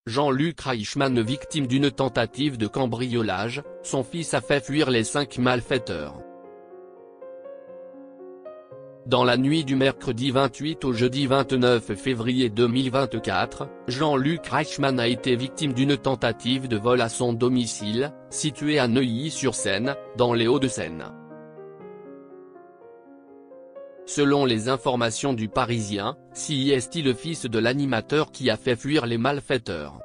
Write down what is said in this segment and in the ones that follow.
Jean-Luc Reichmann victime d'une tentative de cambriolage, son fils a fait fuir les 5 malfaiteurs. Dans la nuit du mercredi 28 au jeudi 29 février 2024, Jean-Luc Reichmann a été victime d'une tentative de vol à son domicile, situé à Neuilly-sur-Seine, dans les Hauts-de-Seine. Selon les informations du Parisien, c'est le fils de l'animateur qui a fait fuir les malfaiteurs.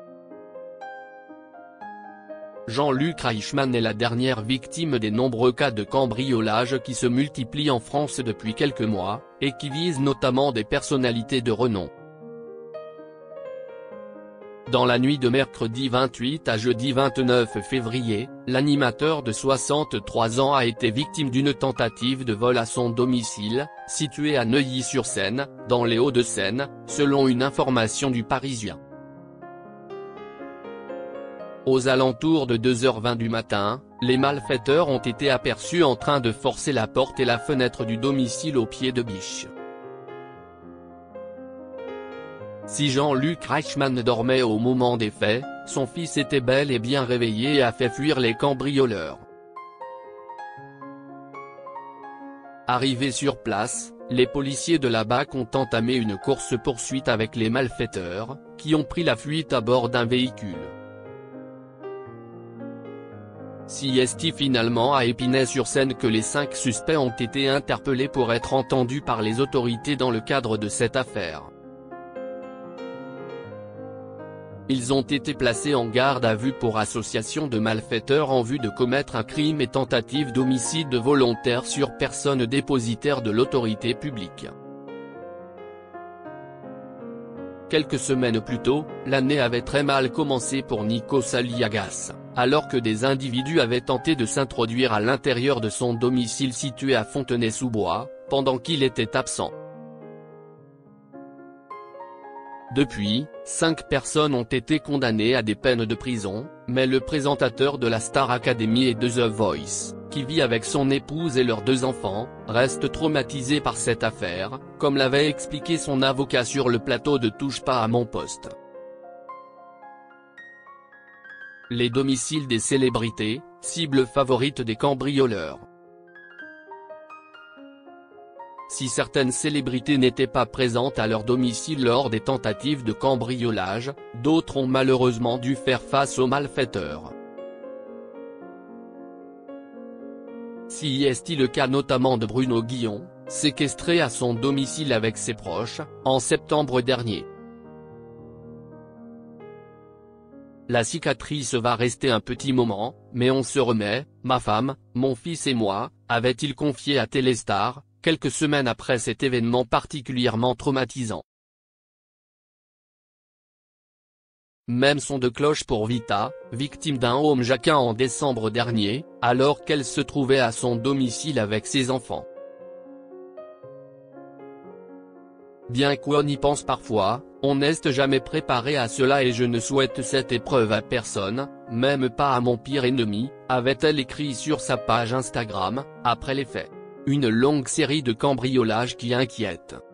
Jean-Luc Reichmann est la dernière victime des nombreux cas de cambriolage qui se multiplient en France depuis quelques mois, et qui visent notamment des personnalités de renom. Dans la nuit de mercredi 28 à jeudi 29 février, l'animateur de 63 ans a été victime d'une tentative de vol à son domicile, situé à Neuilly-sur-Seine, dans les Hauts-de-Seine, selon une information du Parisien. Aux alentours de 2h20 du matin, les malfaiteurs ont été aperçus en train de forcer la porte et la fenêtre du domicile au pied de biche. Si Jean-Luc Reichmann dormait au moment des faits, son fils était bel et bien réveillé et a fait fuir les cambrioleurs. Arrivés sur place, les policiers de la BAC ont entamé une course-poursuite avec les malfaiteurs, qui ont pris la fuite à bord d'un véhicule. C'est finalement à Épinay-sur-Seine que les 5 suspects ont été interpellés pour être entendus par les autorités dans le cadre de cette affaire. Ils ont été placés en garde à vue pour association de malfaiteurs en vue de commettre un crime et tentative d'homicide volontaire sur personne dépositaire de l'autorité publique. Quelques semaines plus tôt, l'année avait très mal commencé pour Nikos Aliagas, alors que des individus avaient tenté de s'introduire à l'intérieur de son domicile situé à Fontenay-sous-Bois, pendant qu'il était absent. Depuis, 5 personnes ont été condamnées à des peines de prison, mais le présentateur de la Star Academy et de The Voice, qui vit avec son épouse et leurs 2 enfants, reste traumatisé par cette affaire, comme l'avait expliqué son avocat sur le plateau de Touche pas à mon poste. Les domiciles des célébrités, cible favorite des cambrioleurs. Si certaines célébrités n'étaient pas présentes à leur domicile lors des tentatives de cambriolage, d'autres ont malheureusement dû faire face aux malfaiteurs. C'est le cas notamment de Bruno Guillon, séquestré à son domicile avec ses proches, en septembre dernier. La cicatrice va rester un petit moment, mais on se remet, ma femme, mon fils et moi, avait-il confié à Téléstar, quelques semaines après cet événement particulièrement traumatisant. Même son de cloche pour Vita, victime d'un homme jacquin en décembre dernier, alors qu'elle se trouvait à son domicile avec ses enfants. Bien qu'on y pense parfois, on n'est jamais préparé à cela et je ne souhaite cette épreuve à personne, même pas à mon pire ennemi, avait-elle écrit sur sa page Instagram, après les faits. Une longue série de cambriolages qui inquiète.